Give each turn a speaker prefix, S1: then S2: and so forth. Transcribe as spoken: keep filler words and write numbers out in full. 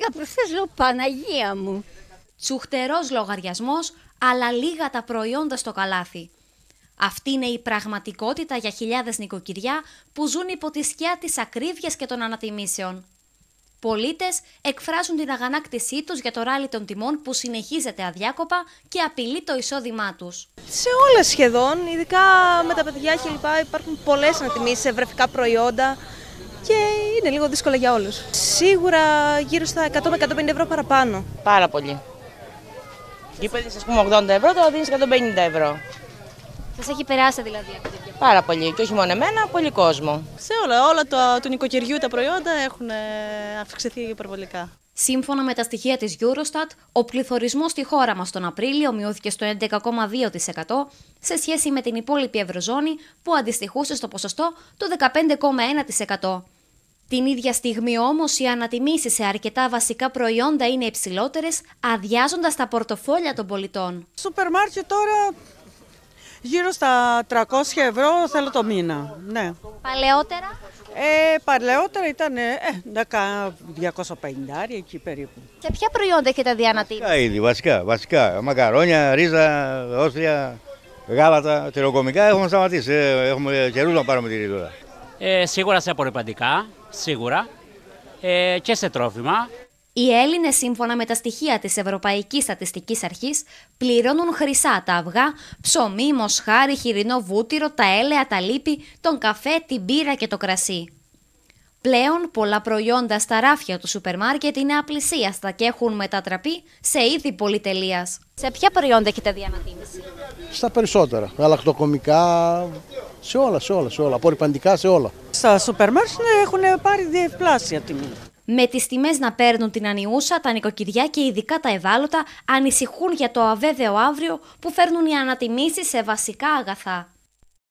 S1: θα προσθέσω, Παναγία μου.
S2: Τσουχτερός λογαριασμός, αλλά λίγα τα προϊόντα στο καλάθι. Αυτή είναι η πραγματικότητα για χιλιάδες νοικοκυριά που ζουν υπό τη σκιά της ακρίβειας και των ανατιμήσεων. Πολίτες εκφράζουν την αγανάκτησή τους για το ράλι των τιμών που συνεχίζεται αδιάκοπα και απειλεί το εισόδημά τους.
S3: Σε όλα σχεδόν, ειδικά με τα παιδιά και λοιπά, υπάρχουν πολλές ανατιμήσεις σε βρεφικά προϊόντα και είναι λίγο δύσκολα για όλους. Σίγουρα γύρω στα εκατό με εκατόν πενήντα ευρώ παραπάνω.
S4: Πάρα πολύ. Και παίρνεις, ας πούμε, ογδόντα ευρώ, τώρα δίνεις εκατόν πενήντα ευρώ.
S2: Σας έχει περάσει δηλαδή αυτή τη διαφορά?
S4: Πάρα πολύ. Και όχι μόνο εμένα, πολύ κόσμο.
S3: Σε όλα, όλα το, του νοικοκυριού τα προϊόντα έχουν αυξηθεί υπερβολικά.
S2: Σύμφωνα με τα στοιχεία της Eurostat, ο πληθωρισμός στη χώρα μας τον Απρίλιο μειώθηκε στο έντεκα κόμμα δύο τοις εκατό σε σχέση με την υπόλοιπη Ευρωζώνη που αντιστοιχούσε στο ποσοστό του δεκαπέντε κόμμα ένα τοις εκατό. Την ίδια στιγμή όμως οι ανατιμήσεις σε αρκετά βασικά προϊόντα είναι υψηλότερες, αδειάζοντας τα πορτοφόλια των πολιτών.
S5: Σούπερ μάρκετ τώρα γύρω στα τριακόσια ευρώ θέλω το μήνα. Ναι.
S2: Παλαιότερα?
S5: Ε, παλαιότερα ήταν ε, διακόσια πενήντα εκεί περίπου.
S2: Σε ποια προϊόντα έχετε δει ανατίμηση?
S6: Βασικά είδη, βασικά, βασικά. Μακαρόνια, ρίζα, όστρια, γάλατα, τυροκομικά έχουμε σταματήσει. Ε, έχουμε καιρούς να πάρουμε τη ρίζα.
S7: Ε, σίγουρα σε απορριπαντικά, σίγουρα, ε, και σε τρόφιμα.
S2: Οι Έλληνες, σύμφωνα με τα στοιχεία της Ευρωπαϊκής Στατιστικής Αρχής, πληρώνουν χρυσά τα αυγά, ψωμί, μοσχάρι, χοιρινό βούτυρο, τα έλαια, τα λίπη, τον καφέ, την μπύρα και το κρασί. Πλέον, πολλά προϊόντα στα ράφια του σούπερ μάρκετ είναι απλησίαστα και έχουν μετατραπεί σε είδη πολυτελείας. Σε ποια προϊόντα έχετε δει ανατίμηση?
S8: Στα περισσότερα. Γαλακτοκομικά, σε όλα, σε όλα, σε όλα. Απορριπαντικά, σε όλα.
S5: Στα σούπερ μάρκετ έχουν πάρει διπλάσια τιμή.
S2: Με τις τιμές να παίρνουν την ανιούσα, τα νοικοκυριά και ειδικά τα ευάλωτα ανησυχούν για το αβέβαιο αύριο που φέρνουν οι ανατιμήσεις σε βασικά αγαθά.